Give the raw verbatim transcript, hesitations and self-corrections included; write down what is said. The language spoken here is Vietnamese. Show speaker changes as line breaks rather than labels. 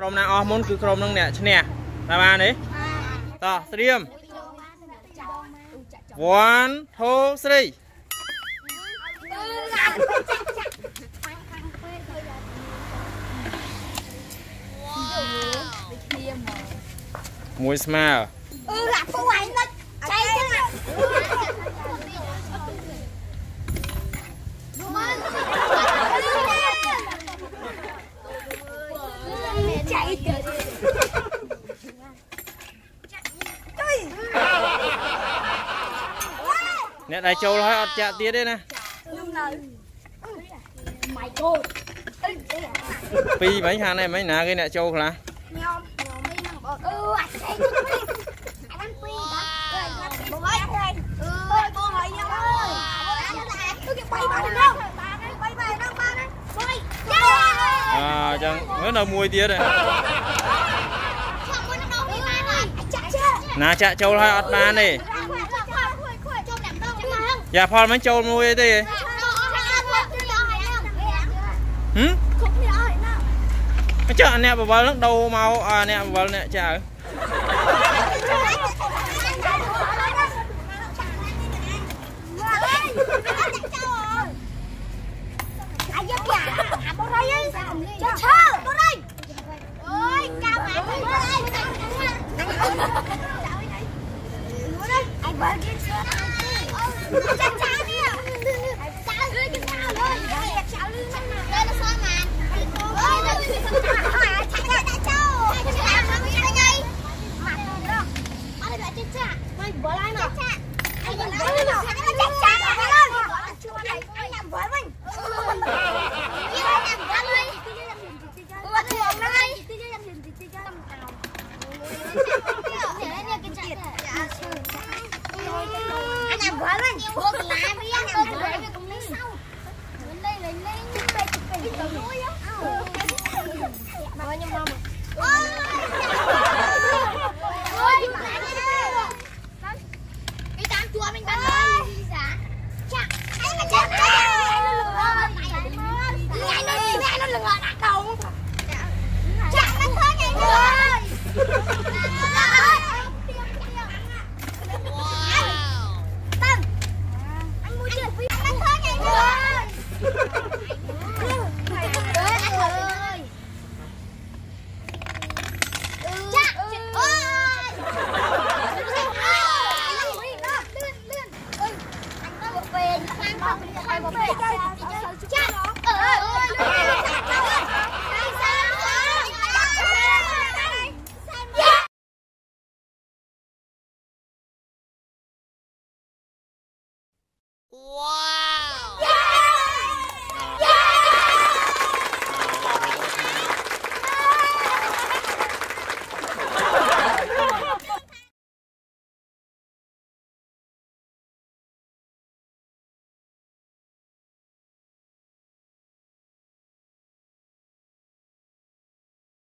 Chrome na off muốn cứ Chrome nâng nè nè là ba đấy to stream one two three mùi smile
ừ là cô ấy nó cháy chứ mà chạy
nè đại châu nói ọt chạ tía đây nè pi mấy hàng này mấy nà cái nè châu là à chẳng mới đầu mùi tía đây nà chạ châu hai ọt ba này dạ phò mấy châu mùi đây hử cái chợ nè bà vợ nó đâu mau à nè bà vợ nè chợ
Wow.